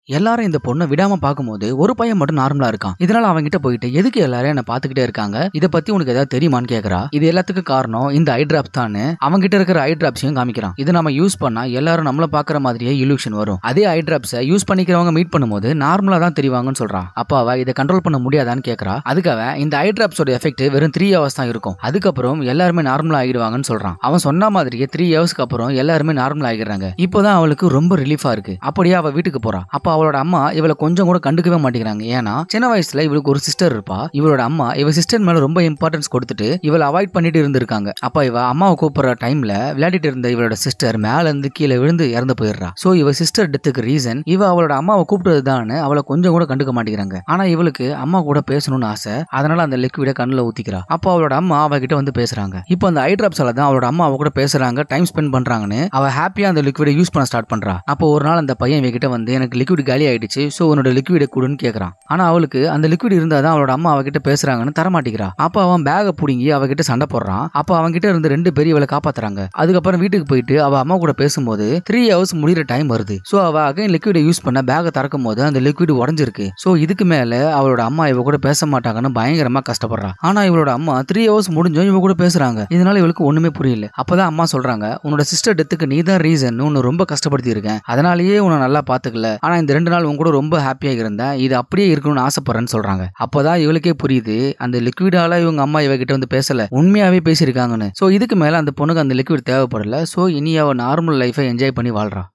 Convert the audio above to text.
எல்லாரும் இந்த பொண்ணை விடாம பார்க்கும்போது ஒரு பையன் மட்டும் நார்மலா இருக்கான். இதனால அவங்க கிட்ட போயிட்டு எதுக்கு எல்லாரும் என்ன பாத்துக்கிட்டே இருக்காங்க, இதை பத்தி உனக்கு ஏதாவது தெரியுமான்னு கேக்குறா. இது எல்லாத்துக்கும் காரணம் இந்த ஐ டிராப்ஸ் தான். அவங்க கிட்ட இருக்கிற ஐ டிராப்ஸையும் காமிக்கிறான். இதை நம்ம யூஸ் பண்ணா எல்லாரும் நம்மள பாக்குற மாதிரியே இல்யூஷன் வரும். அதே ஐ டிராப்ஸை யூஸ் பண்ணிக்கிறவங்க மீட் பண்ணும்போது நார்மலா தான் தெரிவாங்கன்னு சொல்றான். அப்ப அவ இதை கண்ட்ரோல் பண்ண முடியாதான்னு கேக்குறா. அதுக்காக இந்த ஐ டிராப்ஸோட எஃபெக்ட் வெறும் 3 hours தான் இருக்கும். அதுக்கப்புறம் எல்லாருமே நார்மலா ஆகிடுவாங்கன்னு சொல்றான். அவன் சொன்ன மாதிரியே 3 hours அப்புறம் எல்லாருமே நார்மல் ஆகிடுறாங்க. இப்போதான் அவளுக்கு ரொம்ப ரிலீஃபா இருக்கு. அப்படியே அவ வீட்டுக்கு போறா. அப்ப அவளோட அம்மா இவளை கொஞ்சம் கூட கண்டுக்கவே மாட்டேங்கிறாங்க. ஏன்னா சின்ன வயசுல இவளுக்கு ஒரு சிஸ்டர் இருப்பா. இவளோட அம்மா இவ சிஸ்டர் மேல ரொம்ப இம்பார்ட்டன்ஸ் கொடுத்துட்டு இவளை அவாய்ட் பண்ணிட்டு இருந்திருக்காங்க. அப்ப இவ அம்மாவை கூப்பிடுற டைம்ல விளையாடிட்டு இருந்த இவளோட சிஸ்டர் மேல இருந்து கீழே விழுந்து இறந்து போயிடுறா. சோ இவ சிஸ்டர் டெத்துக்கு ரீசன் இவ அவளோட அம்மாவை கூப்பிட்டதுதான். அவளை கொஞ்சம் கூட கண்டுக்க மாட்டேங்கிறாங்க. ஆனா இவளுக்கு அம்மா கூட பேசணும்னு ஆசை. அதனால அந்த லிக்விட கண்ணுல ஊத்திக்கிறா. அப்போ அவளோட அம்மா அவகிட்ட வந்து பேசுறாங்க. இப்போ அந்த ஐ டிராப்ஸால தான் அவளோட அம்மா அவ கூட பேசுறாங்க, டைம் ஸ்பெண்ட் பண்றாங்கன்னு அவ ஹாப்பியா அந்த லிக்விட யூஸ் பண்ண ஸ்டார்ட் பண்றா. அப்போ ஒரு நாள் அந்த பையன் இவகிட்ட வந்து எனக்கு லிக்விட் காலி ஆயிடுச்சு, சோ உன்னோட லிக்விட கூடுன்னு கேக்குறான். ஆனா அவளுக்கு அந்த லிக்விட் இருந்தாதான் அவளோட அம்மா அவகிட்ட பேசுறாங்கன்னு தரமாட்டிக்கிறா. அப்ப அவன் பேக புடுங்கி அவகிட்ட சண்டை போடுறான். அப்ப அவங்கிட்ட இருந்து 2 பெரியவளை காப்பாத்துறாங்க. அதுக்கப்புறம் வீட்டுக்கு போயிட்டு அவ அம்மா கூட பேசும்போது 3 hours முடிகிற டைம் வருது. சோ அவ அகைன் லிக்விட யூஸ் பண்ண பேக திறக்கும் போது அந்த லிக்விட் உடஞ்சிருக்கு. சோ இதுக்கு மேல அவளோட அம்மா இவ கூட பேச மாட்டாங்கன்னு பயங்கரமா கஷ்டப்படுறா. ஆனா இவளோட அம்மா 3 hours முடிஞ்சும் இவ கூட பேசுறாங்க. இதனால இவளுக்கு ஒண்ணுமே புரியல. அப்பதான் அம்மா சொல்றாங்க, உன்னோட சிஸ்டர் டெத்துக்கு நீ தான் ரீசன், உன்னை ரொம்ப கஷ்டப்படுத்தி இருக்கேன், அதனாலேயே உன்னை நல்லா பாத்துக்கல. ஆனா இந்த 2 நாள் உன் கூட ரொம்ப ஹாப்பியா இருந்தேன், இது அப்படியே இருக்கணும்னு ஆசைப்படுறேன்னு சொல்றாங்க. அப்பதான் இவளுக்கே புரியுது அந்த லிக்விடால இவங்க அம்மா இவகிட்ட வந்து பேசல, உண்மையாவே பேசியிருக்காங்கன்னு. சோ இதுக்கு மேல அந்த பொண்ணுக்கு அந்த லிக்விட் தேவைப்படல. சோ இனி அவ நார்மல் லைஃபை என்ஜாய் பண்ணி வாழ்றா.